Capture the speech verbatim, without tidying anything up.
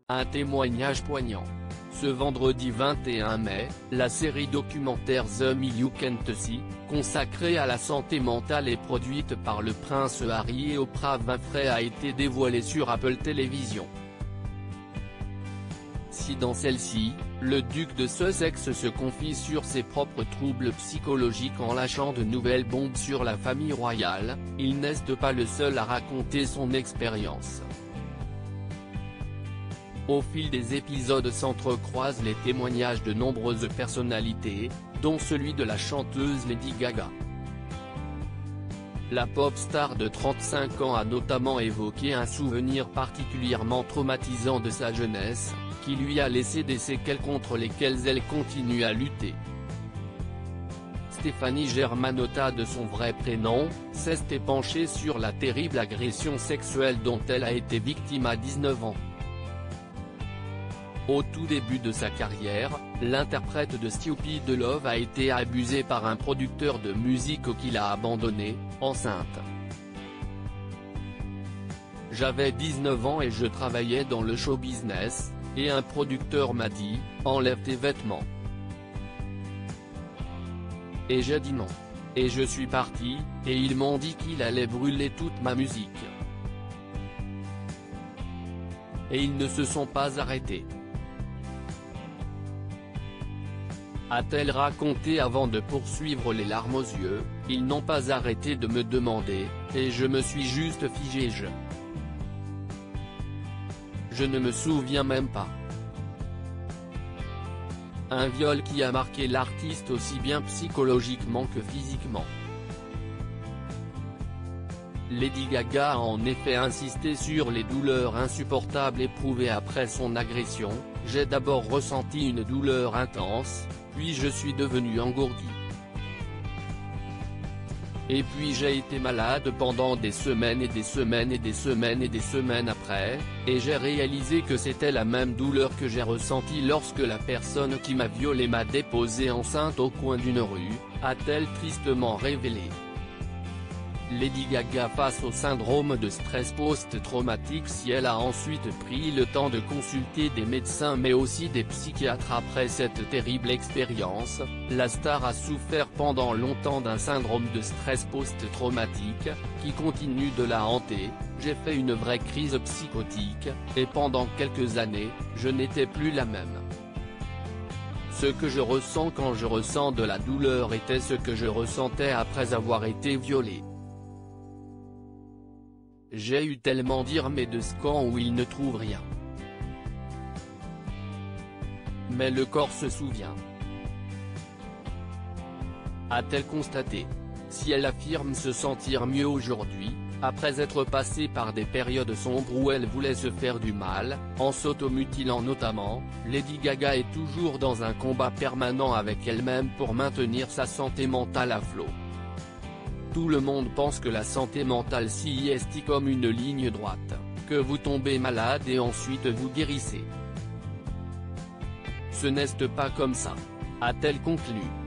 Un témoignage poignant. Ce vendredi vingt et un mai, la série documentaire The Me You Can't See, consacrée à la santé mentale et produite par le prince Harry et Oprah Winfrey a été dévoilée sur Apple Télévision. Si dans celle-ci, le duc de Sussex se confie sur ses propres troubles psychologiques en lâchant de nouvelles bombes sur la famille royale, il n'est pas le seul à raconter son expérience. Au fil des épisodes s'entrecroisent les témoignages de nombreuses personnalités, dont celui de la chanteuse Lady Gaga. La pop star de trente-cinq ans a notamment évoqué un souvenir particulièrement traumatisant de sa jeunesse, qui lui a laissé des séquelles contre lesquelles elle continue à lutter. Stéphanie Germanotta, de son vrai prénom, s'est penchée sur la terrible agression sexuelle dont elle a été victime à dix-neuf ans. Au tout début de sa carrière, l'interprète de Stupid Love a été abusée par un producteur de musique qui l'a abandonnée, enceinte. J'avais dix-neuf ans et je travaillais dans le show business, et un producteur m'a dit, enlève tes vêtements. Et j'ai dit non. Et je suis parti, et ils m'ont dit qu'il allait brûler toute ma musique. Et ils ne se sont pas arrêtés. A-t-elle raconté avant de poursuivre les larmes aux yeux, ils n'ont pas arrêté de me demander, et je me suis juste figé je. Je ne me souviens même pas. Un viol qui a marqué l'artiste aussi bien psychologiquement que physiquement. Lady Gaga a en effet insisté sur les douleurs insupportables éprouvées après son agression. J'ai d'abord ressenti une douleur intense, puis je suis devenue engourdie. Et puis j'ai été malade pendant des semaines et des semaines et des semaines et des semaines après, et j'ai réalisé que c'était la même douleur que j'ai ressentie lorsque la personne qui m'a violée m'a déposée enceinte au coin d'une rue, a-t-elle tristement révélé. Lady Gaga face au syndrome de stress post-traumatique. Si elle a ensuite pris le temps de consulter des médecins mais aussi des psychiatres après cette terrible expérience, la star a souffert pendant longtemps d'un syndrome de stress post-traumatique, qui continue de la hanter. J'ai fait une vraie crise psychotique, et pendant quelques années, je n'étais plus la même. Ce que je ressens quand je ressens de la douleur était ce que je ressentais après avoir été violée. J'ai eu tellement dire mais de scans où ils ne trouvent rien. Mais le corps se souvient. A-t-elle constaté. Si elle affirme se sentir mieux aujourd'hui, après être passée par des périodes sombres où elle voulait se faire du mal, en s'automutilant notamment, Lady Gaga est toujours dans un combat permanent avec elle-même pour maintenir sa santé mentale à flot. Tout le monde pense que la santé mentale s'y est comme une ligne droite, que vous tombez malade et ensuite vous guérissez. Ce n'est pas comme ça, a-t-elle conclu.